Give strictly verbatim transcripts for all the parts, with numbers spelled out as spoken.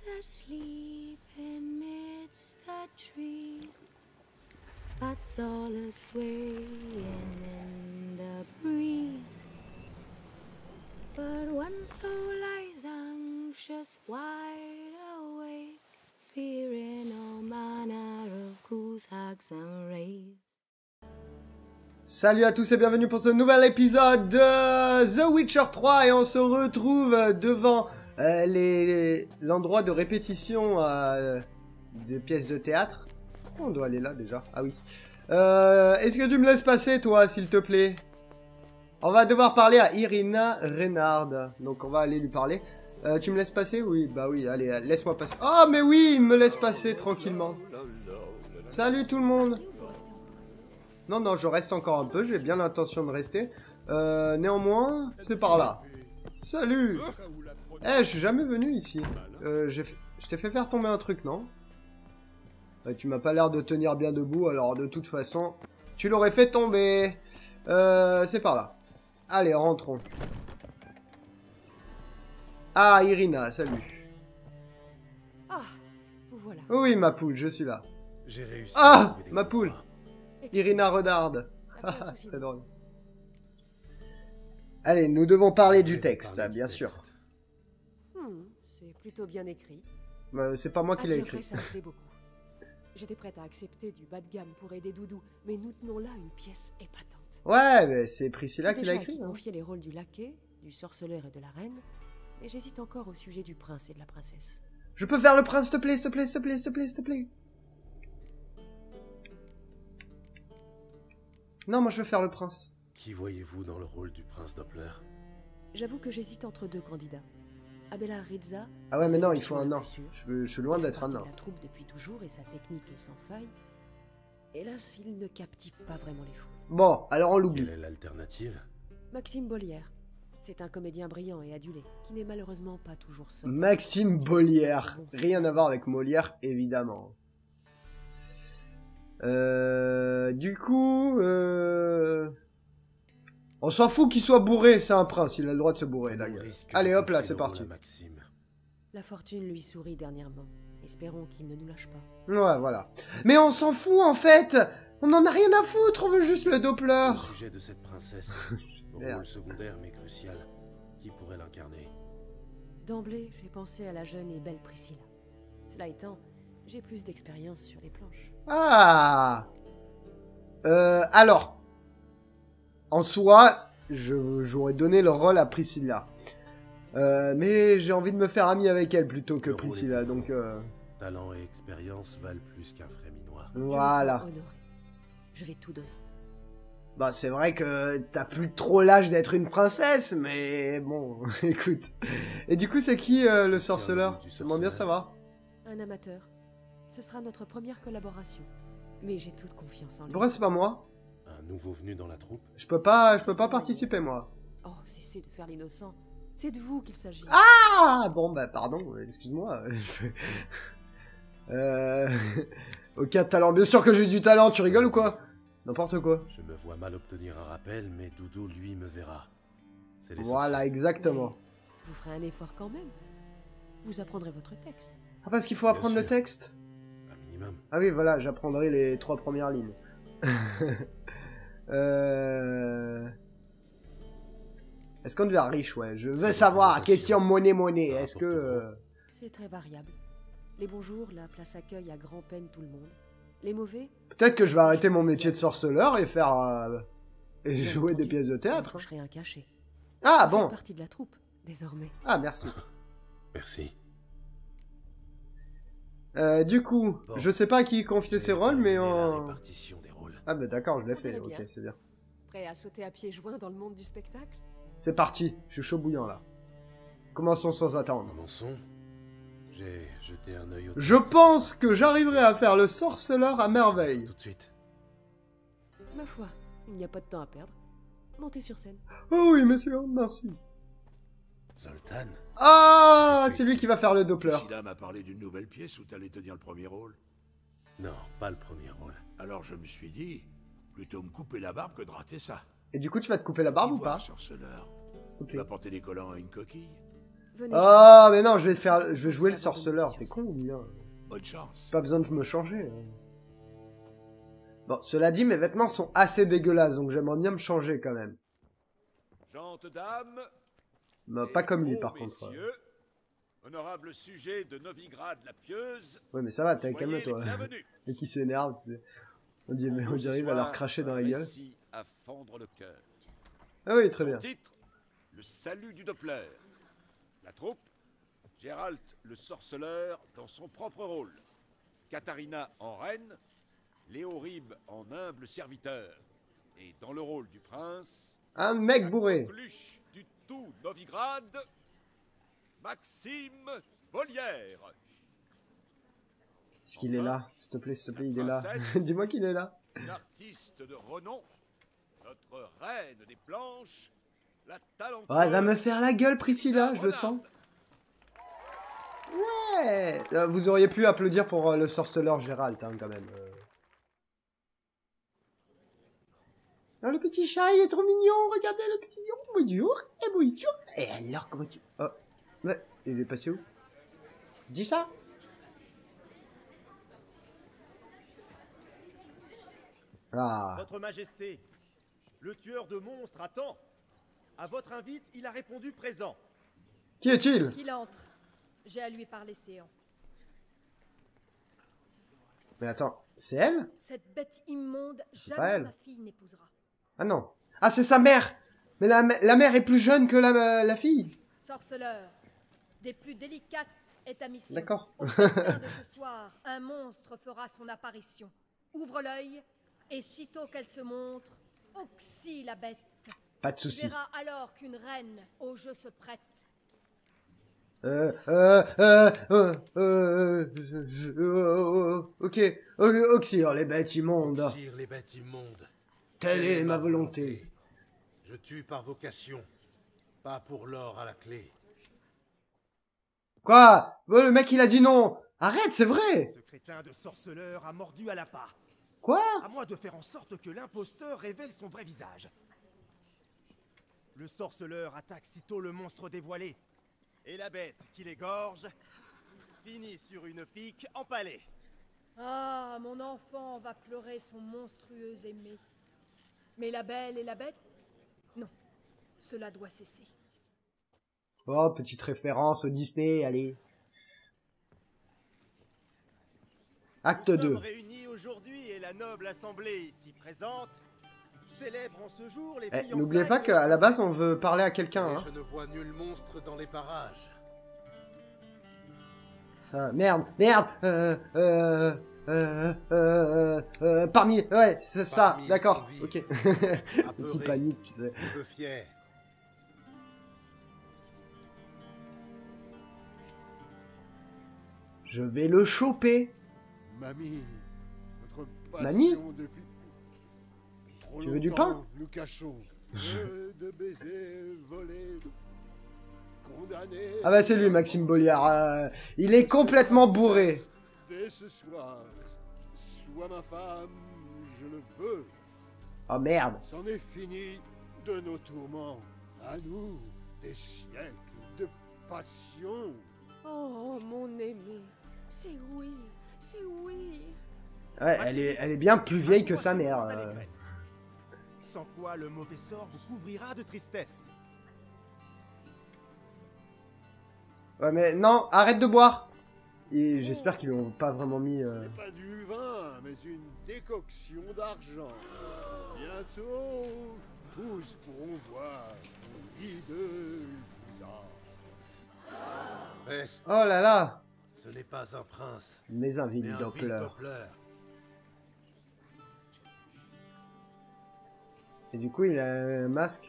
asleep amidst the trees. Bats all a swaying in the breeze. But one soul lies anxious, wide awake, fearing all manner of ghouls, hags and wraiths. Salut à tous et bienvenue pour ce nouvel épisode de The Witcher trois et on se retrouve devant euh, les l'endroit de répétition euh, des pièces de théâtre. Pourquoi on doit aller là déjà? Ah oui. Euh, Est-ce que tu me laisses passer toi s'il te plaît? On va devoir parler à Irina Reynard. Donc on va aller lui parler. Euh, tu me laisses passer? Oui, bah oui, allez, laisse-moi passer. Oh mais oui, il me laisse passer tranquillement. Salut tout le monde. Non, non, je reste encore un peu, j'ai bien l'intention de rester. Euh, néanmoins, c'est par là. Salut! Eh, je suis jamais venu ici. Euh, je t'ai fait faire tomber un truc, non? euh, Tu m'as pas l'air de tenir bien debout, alors de toute façon, tu l'aurais fait tomber. Euh, c'est par là. Allez, rentrons. Ah, Irina, salut. Ah, vous voilà. Oui, ma poule, je suis là. J'ai réussi. Ah, ma poule! Irina Reynard. C'est drôle. Allez, nous devons parler du texte, bien sûr. Hmm, c'est plutôt bien écrit. Euh, c'est pas moi qui l'ai écrit. Ça me plaît beaucoup. J'étais prête à accepter du bas de gamme pour aider Doudou, mais nous tenons là une pièce épatante. Ouais, mais c'est Priscilla qui l'a écrit. J'ai confié les rôles du laquais, du sorceleur et de la reine, et j'hésite encore au sujet du prince et de la princesse. Je peux faire le prince, s'il te plaît, s'il te plaît, s'il te plaît, s'il te plaît, s'il te plaît. Non, moi je veux faire le prince. Qui voyez-vous dans le rôle du prince Doppler? J'avoue que j'hésite entre deux candidats. Abella Rizza. Ah ouais, mais non, il faut un nain. Je, je suis loin d'être un nain. La troupe depuis toujours et sa technique est sans faille. Hélas, il ne captive pas vraiment les foules. Bon, alors on l'oublie. Quelle est l'alternative? Maxime Bollière. C'est un comédien brillant et adulé, qui n'est malheureusement pas toujours seul. Maxime Bollière. Rien à voir avec Molière, évidemment. Euh, du coup, euh... on s'en fout qu'il soit bourré, c'est un prince, il a le droit de se bourrer. Allez hop là, c'est parti. La fortune lui sourit dernièrement. Espérons qu'il ne nous lâche pas. Ouais, voilà. Mais on s'en fout en fait. On en a rien à foutre, on veut juste le Doppler. Au sujet de cette princesse, rôle secondaire mais crucial, qui pourrait l'incarner? D'emblée, j'ai pensé à la jeune et belle Priscilla. Cela étant, j'ai plus d'expérience sur les planches. Ah euh, Alors, en soi, j'aurais donné le rôle à Priscilla. Euh, mais j'ai envie de me faire ami avec elle plutôt que Priscilla, donc... Euh... Talent et expérience valent plus qu'un frais minois. Voilà. Je, je vais tout donner. Bah c'est vrai que t'as plus trop l'âge d'être une princesse, mais bon, écoute. Et du coup, c'est qui euh, le sorceleur? J'aimerais bien savoir. Un amateur. Ce sera notre première collaboration. Mais j'ai toute confiance en lui. Pourquoi c'est pas moi? Un nouveau venu dans la troupe? Je peux pas, je peux pas participer moi. Oh, cessez de faire l'innocent. C'est de vous qu'il s'agit. Ah bon bah pardon, excuse-moi. euh... Aucun talent. Bien sûr que j'ai du talent, tu rigoles ou quoi? N'importe quoi. Je me vois mal obtenir un rappel, mais Doudou lui me verra. Voilà, exactement. Mais vous ferez un effort quand même. Vous apprendrez votre texte. Ah parce qu'il faut apprendre le texte? Ah oui, voilà, j'apprendrai les trois premières lignes. euh... Est-ce qu'on devient riche? Ouais, je veux savoir. Question monnaie, monnaie. Est-ce que... Euh... C'est très variable. Les bons jours, la place accueille à grand-peine tout le monde. Les mauvais... Peut-être que je vais arrêter mon métier de sorceleur et faire... Euh... et jouer des pièces de théâtre. Je serai un cachet. Ah bon. Partie de la troupe, désormais. Ah, merci. Merci. Euh, du coup, bon, je sais pas à qui confier ses rôles, mais en... on... Ah bah d'accord, je l'ai fait, ok, c'est bien. Prêt à sauter à pieds joints dans le monde du spectacle? C'est parti, je suis chaud bouillant là. Commençons sans attendre. Commençons. J'ai jeté un œil au... Je pense que j'arriverai à faire le sorceleur à merveille. Tout de suite. Ma foi, il n'y a pas de temps à perdre. Montez sur scène. Oh oui, monsieur, merci. Zoltan. Ah, c'est lui qui va faire le Doppler. Priscilla m'a parlé d'une nouvelle pièce où t'allais tenir le premier rôle. Non, pas le premier rôle. Alors je me suis dit, plutôt me couper la barbe que de rater ça. Et du coup, tu vas te couper la barbe ou pas? Sorceleur. S'il te plaît. Tu vas porter des collants à une coquille. Venez. Oh, mais non, je vais faire, je vais jouer le sorceleur. T'es con ou bien? Bonne chance. Pas besoin de me changer. Bon, cela dit, mes vêtements sont assez dégueulasses, donc j'aimerais bien me changer quand même. Gentes dames, Mais pas comme lui, bons par contre. messieurs, honorable sujet de Novigrad la pieuse, Ouais, mais ça va, t'as soyez calme les toi. bienvenus. Et qui s'énerve, tu sais. On dirait, on dirait il va leur cracher dans la gueule. Récit à fendre le cœur. Ah oui, très Son bien. titre, le salut du Doppler. La troupe, Gérald le sorceleur dans son propre rôle. Katharina en reine, Léorib en humble serviteur. Et dans le rôle du prince, Un mec bourré. Luche du tout Novigrad, Maxime Bollière. Est-ce qu'il est là? S'il te plaît, s'il te plaît, il est là. Princesse. Dis-moi qu'il est là. Une artiste de renom, notre reine des planches, la talentueuse... Ouais, elle va me faire la gueule, Priscilla, je le sens. Ouais. Euh, Vous auriez pu applaudir pour euh, le sorceleur Gérald, hein, quand même. Euh... Oh, le petit chat, il est trop mignon. Regardez le petit lion. Bonjour. Et bonjour. Et alors, comment tu... Oh. Ouais, il est passé où? Dis ça. Ah. Votre Majesté, le tueur de monstres attend. À votre invite, il a répondu présent. Qui est-il? Qu'il entre. J'ai à lui parler séant. Mais attends, c'est elle? Cette bête immonde, C'est pas jamais elle. ma fille n'épousera. Ah non. Ah, c'est sa mère. Mais la, la mère est plus jeune que la, la fille. Sorceleur, des plus délicates est ta mission. D'accord. Au festin de ce soir, un monstre fera son apparition. Ouvre l'œil, et sitôt qu'elle se montre, oxy la bête. Pas de Tu soucis. verras alors qu'une reine au jeu se prête. Euh, euh, euh, euh, euh, je- je- euh, ok, ok, Oxyre, les bêtes immondes. Tire les bêtes immondes. Telle est ma volonté. Je tue par vocation, pas pour l'or à la clé. Quoi? Oh, le mec il a dit non. Arrête, c'est vrai. Ce crétin de sorceleur a mordu à la part. Quoi? À moi de faire en sorte que l'imposteur révèle son vrai visage. Le sorceleur attaque sitôt le monstre dévoilé. Et la bête qui l'égorge finit sur une pique empalée. Ah, mon enfant va pleurer son monstrueux aimé. Mais la belle et la bête? Non, cela doit cesser. Oh, petite référence au Disney, allez. Acte Nous deux. sommes réunis aujourd'hui et la noble assemblée ici présente célèbre en ce jour les Eh, fiançailles n'oubliez pas de qu'à la base on princesse. veut parler à quelqu'un. Mais Hein. je ne vois nul monstre dans les parages. Ah, merde, merde. Euh, euh, euh, euh, euh, parmi, ouais, c'est ça, Parmi les d'accord. convives. Ok. Apeuré. Qui panique, tu sais. Un peu fier. Je vais le choper. Mamie, notre passion Mamie depuis trop Tu veux du longtemps, pain nous cachons. Que de baisers volés, condamnés. Ah bah c'est lui, Maxime Bolliard. euh, il est complètement bourré. Dès ce soir, sois ma femme, je le veux. Oh merde. C'en est fini de nos tourments. À nous, des siècles de passion. Oh, mon aimé. C'est oui, c'est oui. Ouais, elle est, elle est bien plus vieille que sa mère. Ta euh. négresse. Sans quoi le mauvais sort vous couvrira de tristesse. Ouais mais non, arrête de boire. Et j'espère qu'ils lui ont pas vraiment mis... Ce euh, n'est pas du vin, mais une décoction d'argent. Bientôt, tous pourront voir mon hideux visage. Peste, Oh là là. ce n'est pas un prince, Mais un mais vil un vil Doppler. Doppler. Et du coup il a un masque.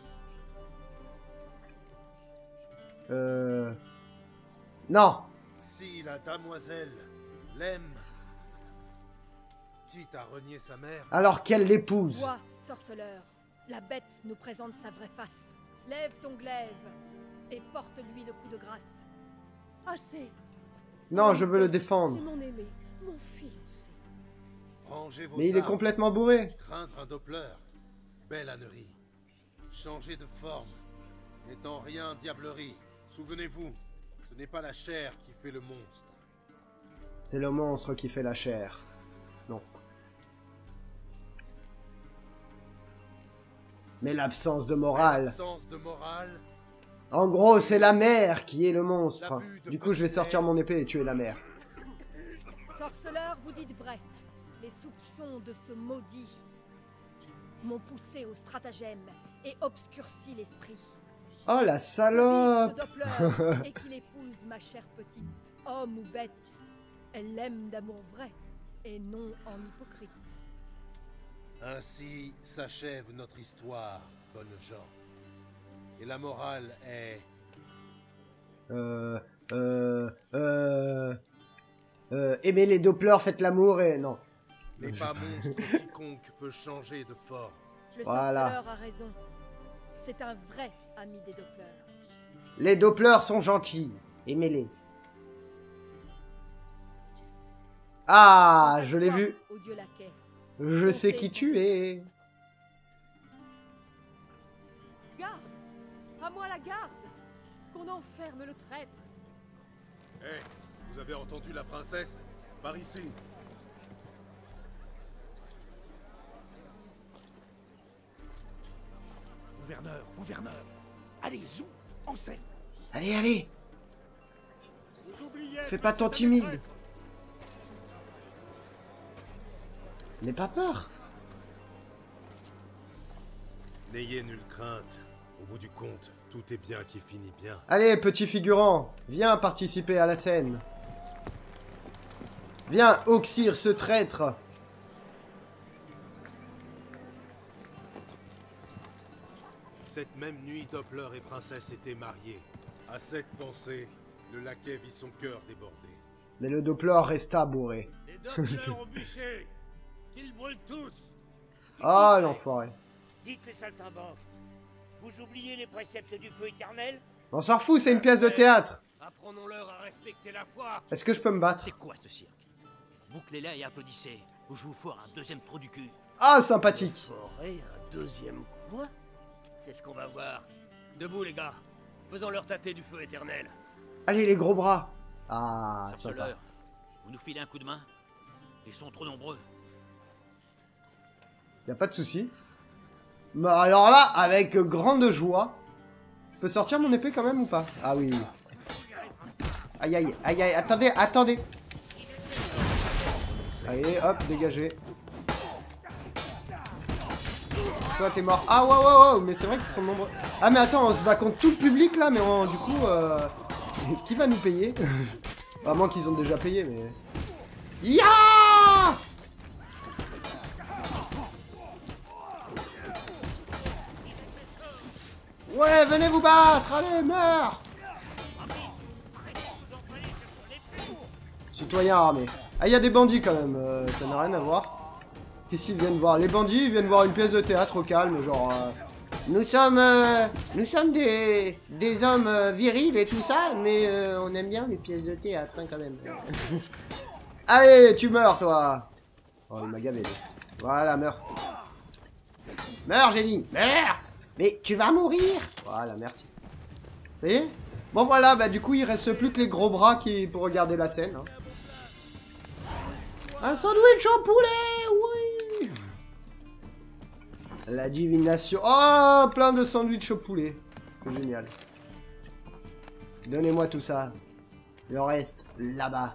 Euh... Non. Si la damoiselle l'aime, quitte à renier sa mère, Alors qu'elle l'épouse. Vois, sorceleur, la bête nous présente sa vraie face. Lève ton glaive et porte-lui le coup de grâce. Assez. Non, je veux le C'est défendre. mon aimé, mon fiancé. rangez vos Mais il est armes. complètement bourré. Craindre un Doppler, belle ânerie. Changer de forme, n'étant rien diablerie. Souvenez-vous, ce n'est pas la chair qui fait le monstre. C'est le monstre qui fait la chair. Non. Mais l'absence de morale. L'absence de morale. En gros, c'est la mère qui est le monstre. L'abus de Du coup, je vais sortir mon épée et tuer la mère. Sorceleur, vous dites vrai. Les soupçons de ce maudit m'ont poussé au stratagème et obscurci l'esprit. Oh la salope! Que vive ce Doppler et qu'il épouse ma chère petite, homme ou bête. Elle l'aime d'amour vrai et non en hypocrite. Ainsi s'achève notre histoire, bonnes gens. Et la morale est... Euh... Euh... Euh... Euh... Aimez les Doppler, faites l'amour et... Non. Mais pas monstre quiconque peut changer de forme. Le Voilà. sorceleur a raison. C'est un vrai ami des Doppler. Les Doppler sont gentils. Aimez-les. Ah, je l'ai vu. Au dieu laquais. Je sais qui tu es. Garde! À moi la garde! Qu'on enferme le traître! Hé, vous avez entendu la princesse? Par ici. Gouverneur, gouverneur, allez, zou, en scène. Allez, allez. Vous oubliez Fais que pas c'est tant des timide. traîtres. N'aie pas peur. N'ayez nulle crainte. Au bout du compte, tout est bien qui finit bien. Allez, petit figurant, viens participer à la scène. Viens oxyre ce traître. Cette même nuit, Doppler et Princesse étaient mariés. À cette pensée, le laquais vit son cœur débordé. Mais le Doppler resta bourré. Les Doppler au bûcher, qu'ils brûlent tous. Ah, l'enfoiré. Dites les saltimbanques, vous oubliez les préceptes du feu éternel? On s'en fout, c'est une pièce de théâtre. Apprenons-leur à respecter la foi. Est-ce que je peux me battre? C'est quoi ce cirque? Bouclez-la et applaudissez, ou je vous foire un deuxième trou du cul. Ah, sympathique. Forer un deuxième quoi? C'est ce qu'on va voir. Debout les gars, faisons leur tâter du feu éternel. Allez, les gros bras. Ah, sympa. Sorceleur, vous nous filez un coup de main? Ils sont trop nombreux. Y a pas de souci. Mais alors là, avec grande joie. Je peux sortir mon épée quand même ou pas? Ah oui. Aïe aïe, aïe aïe, attendez, attendez. Allez, hop, dégagez. Toi, t'es mort. Ah, waouh, waouh, waouh, mais c'est vrai qu'ils sont nombreux. Ah, mais attends, on se bat contre tout le public là, mais on- du coup, euh... qui va nous payer? À moins qu'ils ont déjà payé, mais... Ya! Ouais, venez vous battre! Allez, meurs! Citoyen armé. Ah, il y a des bandits quand même, euh, ça n'a rien à voir. Qu'est-ce qu'ils viennent voir? Les bandits, ils viennent voir une pièce de théâtre au calme, genre... euh, nous sommes... euh, nous sommes des... des hommes euh, virils et tout ça, mais euh, on aime bien les pièces de théâtre, hein, quand même. Allez, tu meurs, toi! Oh, il m'a gavé, lui. Voilà, meurs. Meurs, j'ai dit! Meurs! Mais tu vas mourir! Voilà, merci. Ça y est? Bon, voilà, bah du coup, il reste plus que les gros bras qui pour regarder la scène. Hein. Un sandwich au poulet! Oui! La divination. Oh, plein de sandwichs au poulet. C'est génial. Donnez-moi tout ça. Le reste, là-bas.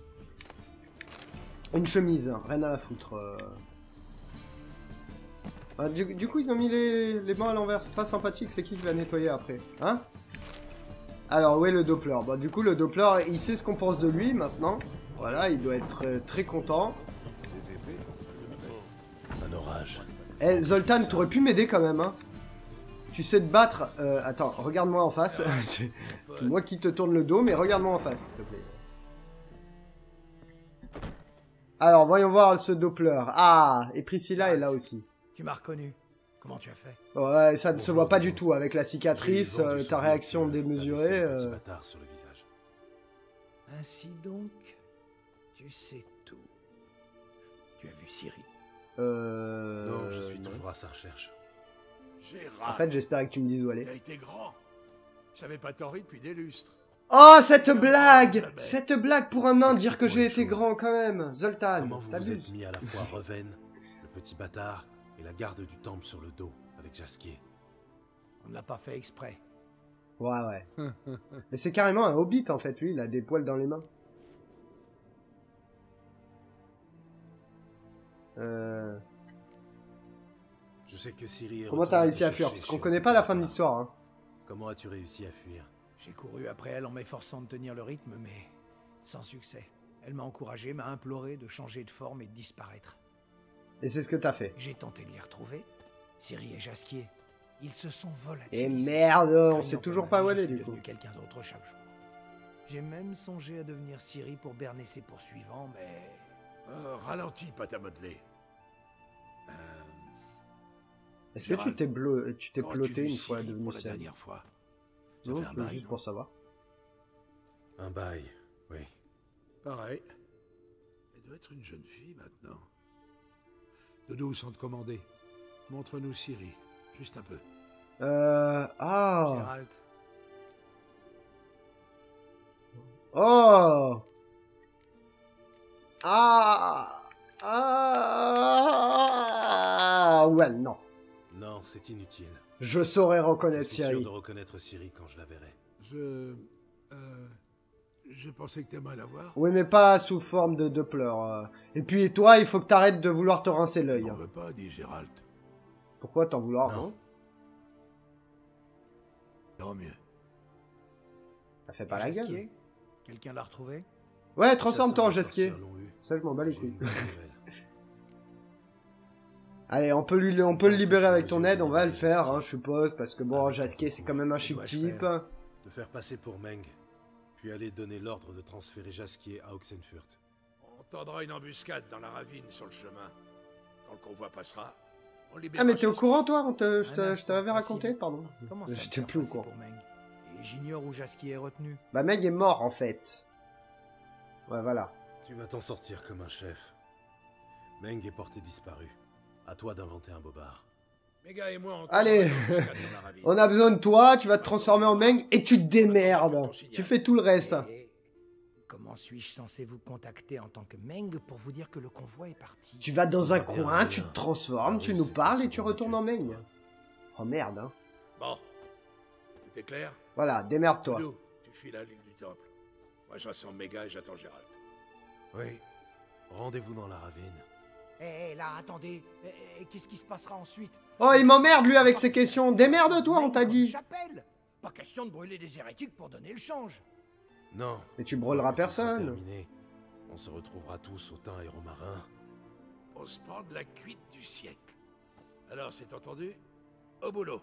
Une chemise, hein, rien à foutre. euh. Ah, du, du coup, ils ont mis les, les bancs à l'envers. C'est pas sympathique, c'est qui qui va nettoyer après? Hein? Alors, où est le Doppler? Bon, du coup, le Doppler, il sait ce qu'on pense de lui maintenant. Voilà, il doit être euh, très content. Un orage. Eh, Zoltan, t'aurais pu m'aider quand même, hein? Tu sais te battre. Euh, attends, regarde-moi en face. C'est moi qui te tourne le dos, mais regarde-moi en face, s'il te plaît. Alors, voyons voir ce Doppler. Ah, et Priscilla est là aussi. Tu m'as reconnu. Comment tu as fait? Ouais, ça ne se voit pas du tout avec la cicatrice, euh, ta réaction démesurée. Un petit euh. bâtard sur le visage. Ainsi donc, tu sais tout. Tu as vu Ciri? Euh... Non, je suis non. toujours à sa recherche. En fait, j'espérais que tu me dises où aller. Tu as été grand. J'avais pas tant ri depuis des lustres. Oh, cette blague! Cette blague pour un nain, dire que j'ai été grand quand même. Zoltan, comment vous vous êtes mis à la fois Reven, le petit bâtard, et la garde du temple sur le dos, avec Jaskier? On ne l'a pas fait exprès. Ouais, ouais. Mais c'est carrément un hobbit, en fait, lui. Il a des poils dans les mains. Euh... Je sais que Ciri est Comment t'as réussi à fuir? Parce qu'on connaît pas la fin de l'histoire. Hein. Comment as-tu réussi à fuir? J'ai couru après elle en m'efforçant de tenir le rythme, mais sans succès. Elle m'a encouragé, m'a imploré de changer de forme et de disparaître. Et c'est ce que t'as fait. J'ai tenté de les retrouver. Ciri et Jaskier, ils se sont volatilisés. Et merde, on sait toujours pas où aller du coup. Je suis devenu quelqu'un d'autre chaque jour. J'ai même songé à devenir Ciri pour berner ses poursuivants, mais... Euh, ralentis, pâte à modeler. Euh... Est-ce que tu t'es bleu... tu t'es ploté une Ciri fois devenu pour la Ciri? dernière fois. Non, fait un bail, juste non pour savoir. Un bail, oui. Pareil. Elle doit être une jeune fille maintenant. Doudou, sans te commander. Montre-nous Ciri, juste un peu. Euh... Ah... Gérald. Oh Ah Ah Ouais, non. Non, c'est inutile. Je saurais reconnaître Je suis sûr Ciri. de reconnaître Ciri quand je la verrai. Je... Euh... Je pensais que t'aimerais la voir. Oui, mais pas sous forme de, de pleurs. Et puis toi, il faut que t'arrêtes de vouloir te rincer l'œil. On veut pas, dit Gérald. Pourquoi t'en vouloir, non, non Tant mieux. Ça fait pas la gueule. Quelqu'un l'a retrouvé? Ouais, transforme-toi en Jaskier. Ça, je m'en bats les couilles. Allez, on peut, lui, on peut le libérer avec ton aide, on va le faire, hein, je suppose, parce que bon, Jaskier, c'est quand même un chic type. De faire passer pour Meng, puis aller donner l'ordre de transférer Jaskier à Oxenfurt. On tendra une embuscade dans la ravine sur le chemin. Quand le convoi passera, on libère. Ah, mais t'es au courant, toi? On te, je t'avais raconté, pardon. J'étais plus au courant. Et j'ignore où Jaskier est retenu. Bah, Meg est mort, en fait. Ouais, voilà. Tu vas t'en sortir comme un chef. Meng est porté disparu. À toi d'inventer un bobard. Méga et moi, on Allez, on a besoin de toi, tu vas te transformer en Meng et tu te démerdes. Tu fais tout le reste. Et comment suis-je censé vous contacter en tant que Meng pour vous dire que le convoi est parti? Tu vas dans un coin, tu te transformes, tu nous parles et tu retournes en Meng. Oh merde, hein. Bon. Tout est clair? Voilà, démerde-toi. Tu files à l'île du Temple. Moi, je reste en Méga et j'attends Gérald. Oui. Rendez-vous dans la ravine. Eh, hey, là, attendez. Hey, qu'est-ce qui se passera ensuite? Oh, il m'emmerde, lui, avec ses questions. Démerde-toi, on t'a dit. Chapelle. Pas question de brûler des hérétiques pour donner le change. Non. Mais tu brûleras personne. Terminé. On se retrouvera tous au Teint et Romarin. On se prend de la cuite du siècle. Alors, c'est entendu? Au boulot.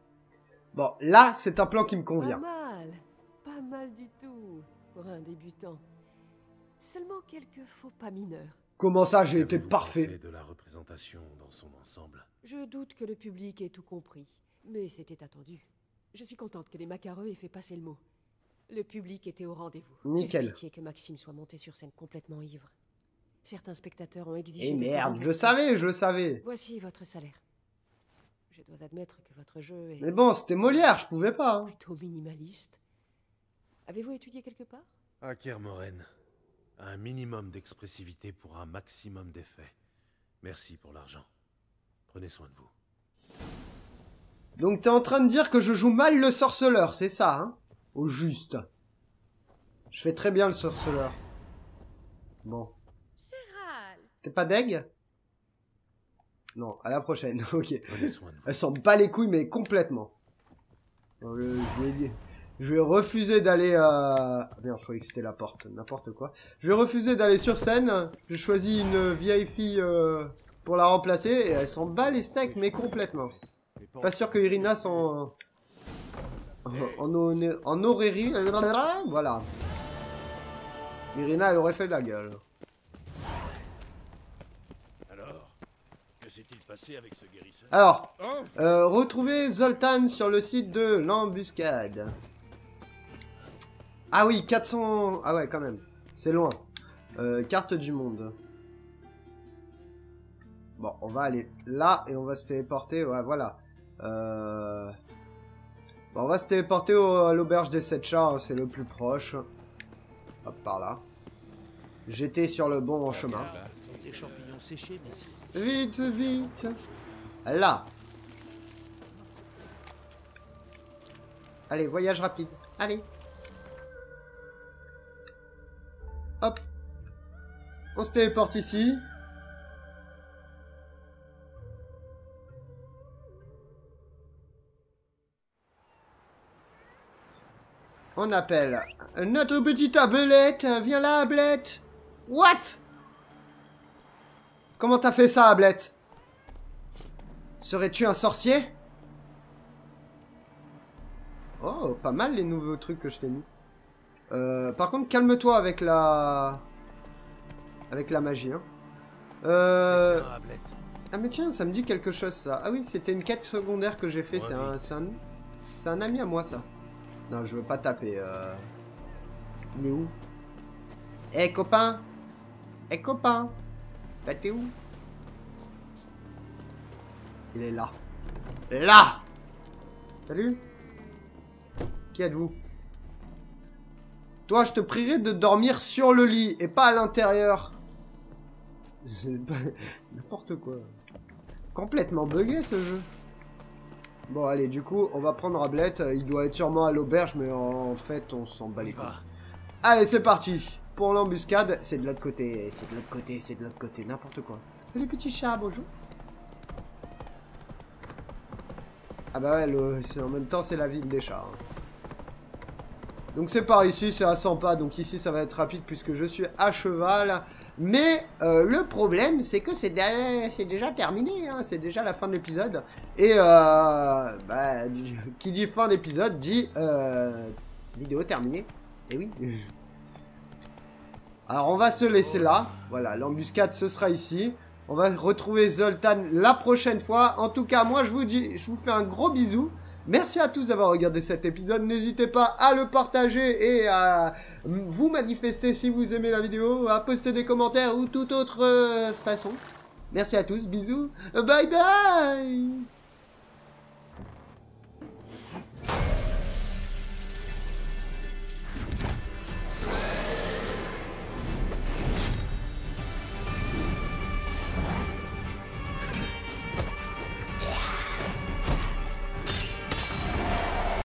Bon, là, c'est un plan qui me convient. Pas mal. Pas mal du tout pour un débutant. Seulement quelques faux pas mineurs. Comment ça, j'ai été parfait? De la représentation dans son ensemble. Je doute que le public ait tout compris, mais c'était attendu. Je suis contente que les macareux aient fait passer le mot. Le public était au rendez-vous. Nickel. Quelle pitié que Maxime soit monté sur scène complètement ivre. Certains spectateurs ont exigé... Eh merde, je le savais, je le savais. Voici votre salaire. Je dois admettre que votre jeu est... Mais bon, c'était Molière, je pouvais pas. Hein. Plutôt minimaliste. Avez-vous étudié quelque part? À Kermoren. Un minimum d'expressivité pour un maximum d'effets. Merci pour l'argent. Prenez soin de vous. Donc t'es en train de dire que je joue mal le sorceleur, c'est ça, hein? Au juste. Je fais très bien le sorceleur. Bon. Gérald. T'es pas deg? Non, à la prochaine, ok. Elle s'en bat les couilles, mais complètement. Euh, je vais... Je vais refuser d'aller à... Ah merde, je croyais que c'était la porte, n'importe quoi. Je vais refuser d'aller sur scène. J'ai choisi une vieille fille euh, pour la remplacer et elle s'en bat les steaks, mais complètement. Pas sûr que Irina s'en... En, en, en aurait... Voilà. Irina, elle aurait fait de la gueule. Alors, que s'est-il passé avec ce guérisseur? Alors, euh, retrouvez Zoltan sur le site de l'embuscade. Ah oui, quatre cents... Ah ouais, quand même. C'est loin. Euh, carte du monde. Bon, on va aller là et on va se téléporter. Ouais, voilà. Euh... Bon, on va se téléporter au, à l'auberge des sept chats, c'est le plus proche. Hop, par là. J'étais sur le bon chemin. Des champignons séchés, mais... Vite, vite. Là. Allez, voyage rapide. Allez. Hop. On se téléporte ici. On appelle notre petite Ablette. Viens là, Ablette. What? Comment t'as fait ça, Ablette? Serais-tu un sorcier? Oh, pas mal les nouveaux trucs que je t'ai mis. Euh, par contre, calme-toi avec la... Avec la magie, hein. Euh... Bien, Ablette. Ah mais tiens, ça me dit quelque chose, ça. Ah oui, c'était une quête secondaire que j'ai fait. C'est un... C'est un... C'est un ami à moi, ça. Non, je veux pas taper. Euh... Il est où? Eh, hey, copain! Eh, hey, copain! Bah, t'es où? Il est là. Là! Salut! Qui êtes-vous? Toi, je te prierai de dormir sur le lit et pas à l'intérieur. N'importe quoi. Complètement bugué, ce jeu. Bon, allez, du coup, on va prendre Ablette. Il doit être sûrement à l'auberge, mais en fait, on s'en bat les couilles. Allez, c'est parti. Pour l'embuscade, c'est de l'autre côté. C'est de l'autre côté, c'est de l'autre côté. N'importe quoi. Les petits chats, bonjour. Ah bah ouais, le, en même temps, c'est la ville des chats. Hein. Donc c'est par ici, c'est à cent pas. Donc ici, ça va être rapide puisque je suis à cheval. Mais euh, le problème, c'est que c'est de... déjà terminé. Hein. C'est déjà la fin de l'épisode. Et euh, bah, qui dit fin d'épisode dit euh, vidéo terminée. Et oui. Alors on va se laisser là. Voilà, l'embuscade, ce sera ici. On va retrouver Zoltan la prochaine fois. En tout cas, moi, je vous dis, je vous fais un gros bisou. Merci à tous d'avoir regardé cet épisode. N'hésitez pas à le partager et à vous manifester si vous aimez la vidéo, à poster des commentaires ou toute autre euh, façon. Merci à tous, bisous. Bye bye.